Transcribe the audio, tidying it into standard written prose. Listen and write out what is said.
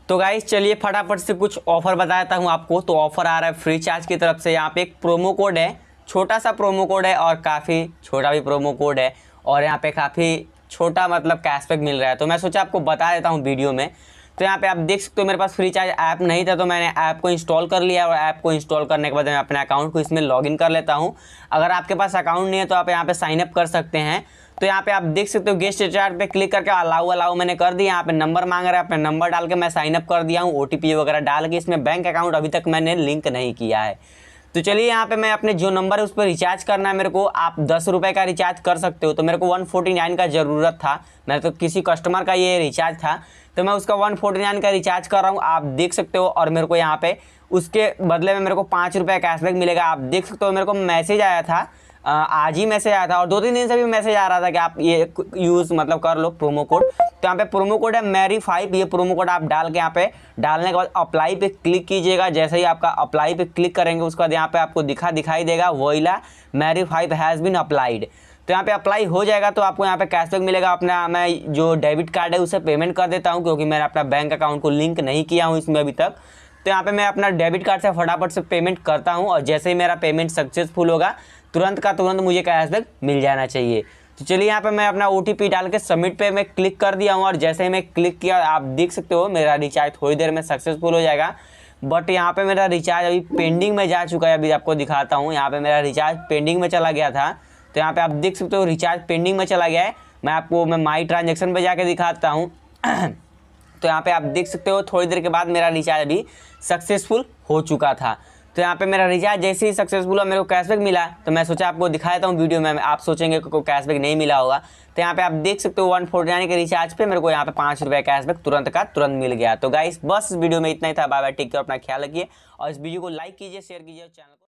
तो गाइस चलिए फटाफट से कुछ ऑफर बता देता हूँ आपको। तो ऑफर आ रहा है फ्री चार्ज की तरफ से। यहाँ पे एक प्रोमो कोड है, छोटा सा प्रोमो कोड है और काफ़ी छोटा भी प्रोमो कोड है, और यहाँ पे काफ़ी छोटा मतलब कैशबैक मिल रहा है। तो मैं सोचा आपको बता देता हूँ वीडियो में। तो यहाँ पे आप देख सकते हो मेरे पास फ्री चार्ज ऐप नहीं था, तो मैंने ऐप को इंस्टॉल कर लिया, और ऐप को इंस्टॉल करने के बाद मैं अपने अकाउंट को इसमें लॉगिन कर लेता हूँ। अगर आपके पास अकाउंट नहीं है तो आप यहाँ पे साइन अप कर सकते हैं। तो यहाँ पे आप देख सकते हो गेस्ट रिचार्ज पे क्लिक करके अलाउ मैंने कर दिया। यहाँ पे नंबर मांग रहा है, अपने नंबर डाल के मैं साइन अप कर दिया हूँ। OTP वगैरह डाल के इसमें बैंक अकाउंट अभी तक मैंने लिंक नहीं किया है। तो चलिए यहाँ पे मैं अपने जो नंबर है उस पर रिचार्ज करना है मेरे को। आप 10 रुपये का रिचार्ज कर सकते हो, तो मेरे को 149 का ज़रूरत था। मेरे तो किसी कस्टमर का ये रिचार्ज था, तो मैं उसका 149 का रिचार्ज कर रहा हूँ, आप देख सकते हो। और मेरे को यहाँ पे उसके बदले में मेरे को 5 रुपये कैशबैक मिलेगा। आप देख सकते हो मेरे को मैसेज आया था, आज ही मैसेज आया था, और 2-3 दिन से भी मैसेज आ रहा था कि आप ये यूज़ मतलब कर लो प्रोमो कोड। तो यहाँ पे प्रोमो कोड है MERRY5। ये प्रोमो कोड आप डाल के यहाँ पे डालने के बाद अप्लाई पे क्लिक कीजिएगा। जैसे ही आपका अप्लाई पे क्लिक करेंगे उसके बाद यहाँ पे आपको दिखाई देगा voila MERRY5 has been applied. तो यहाँ पे अप्लाई हो जाएगा तो आपको यहाँ पे कैशबैक मिलेगा। अपना मैं जो डेबिट कार्ड है उसे पेमेंट कर देता हूँ, क्योंकि मैंने अपना बैंक अकाउंट को लिंक नहीं किया हूँ इसमें अभी तक। तो यहाँ पे मैं अपना डेबिट कार्ड से फटाफट से पेमेंट करता हूँ, और जैसे ही मेरा पेमेंट सक्सेसफुल होगा तुरंत का तुरंत मुझे कैशबैक मिल जाना चाहिए। तो चलिए यहाँ पे मैं अपना OTP डाल के सबमिट पे मैं क्लिक कर दिया हूँ, और जैसे ही मैं क्लिक किया आप देख सकते हो मेरा रिचार्ज थोड़ी देर में सक्सेसफुल हो जाएगा। बट यहाँ पे मेरा रिचार्ज अभी पेंडिंग में जा चुका है। अभी आपको दिखाता हूँ, यहाँ पे मेरा रिचार्ज पेंडिंग में चला गया था। तो यहाँ पे आप देख सकते हो रिचार्ज पेंडिंग में चला गया है। मैं माई ट्रांजेक्शन पे जाके दिखाता हूँ। तो यहाँ पे आप देख सकते हो थोड़ी देर के बाद मेरा रिचार्ज अभी सक्सेसफुल हो चुका था। तो यहाँ पे मेरा रिचार्ज जैसे ही सक्सेसफुल हुआ मेरे को कैशबैक मिला। तो मैं सोचा आपको दिखा देता हूँ वीडियो में, आप सोचेंगे को कैशबैक नहीं मिला होगा। तो यहाँ पे आप देख सकते हो 149 के रिचार्ज पे मेरे को यहाँ पे 5 रुपये कैशबैक तुरंत का तुरंत मिल गया। तो गाइस बस इस वीडियो में इतना ही था। बाय बाय, टेक केयर, अपना ख्याल रखिए, और इस वीडियो को लाइक कीजिए, शेयर कीजिए, चैनल को